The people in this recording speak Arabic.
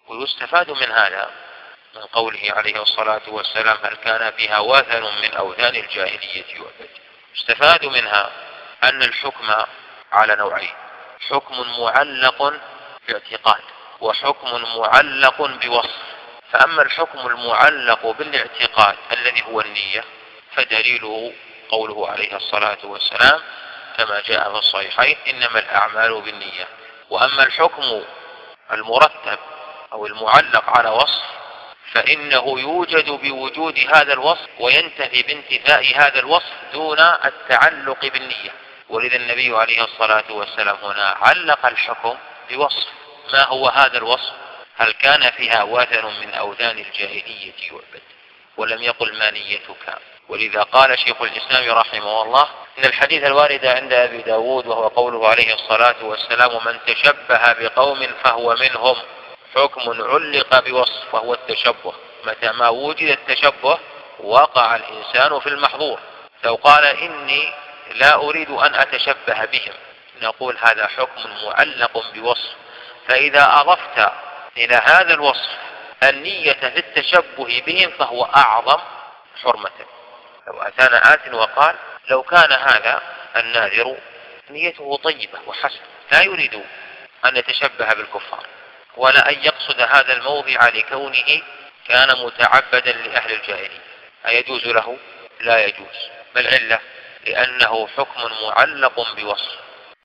ويستفاد من هذا من قوله عليه الصلاة والسلام هل كان فيها وثن من أوثان الجاهلية يعبد. يستفاد منها أن الحكم على نوعين: حكم معلق باعتقاد وحكم معلق بوصف. فأما الحكم المعلق بالاعتقاد الذي هو النية فدليله قوله عليه الصلاة والسلام كما جاء في الصحيحين إنما الأعمال بالنية. وأما الحكم المرتب أو المعلق على وصف فإنه يوجد بوجود هذا الوصف وينتهي بانتفاء هذا الوصف دون التعلق بالنية. ولذا النبي عليه الصلاة والسلام هنا علق الحكم بوصف. ما هو هذا الوصف؟ هل كان فيها وثن من أوثان الجاهلية يعبد، ولم يقل ما نيتك. ولذا قال شيخ الإسلام رحمه الله إن الحديث الوارد عند أبي داود وهو قوله عليه الصلاة والسلام من تشبه بقوم فهو منهم حكم علق بوصف وهو التشبه. متى ما وجد التشبه وقع الإنسان في المحظور. لو قال إني لا أريد أن أتشبه بهم نقول هذا حكم معلق بوصف. فإذا أضفت إلى هذا الوصف النية في التشبه بهم فهو أعظم حرمة. لو أتانا آت وقال لو كان هذا الناذر نيته طيبة وحسنة لا يريد أن يتشبه بالكفار ولا أن يقصد هذا الموضع لكونه كان متعبدا لأهل الجاهلية، أيجوز له؟ لا يجوز. بل علة لأنه حكم معلق بوصف.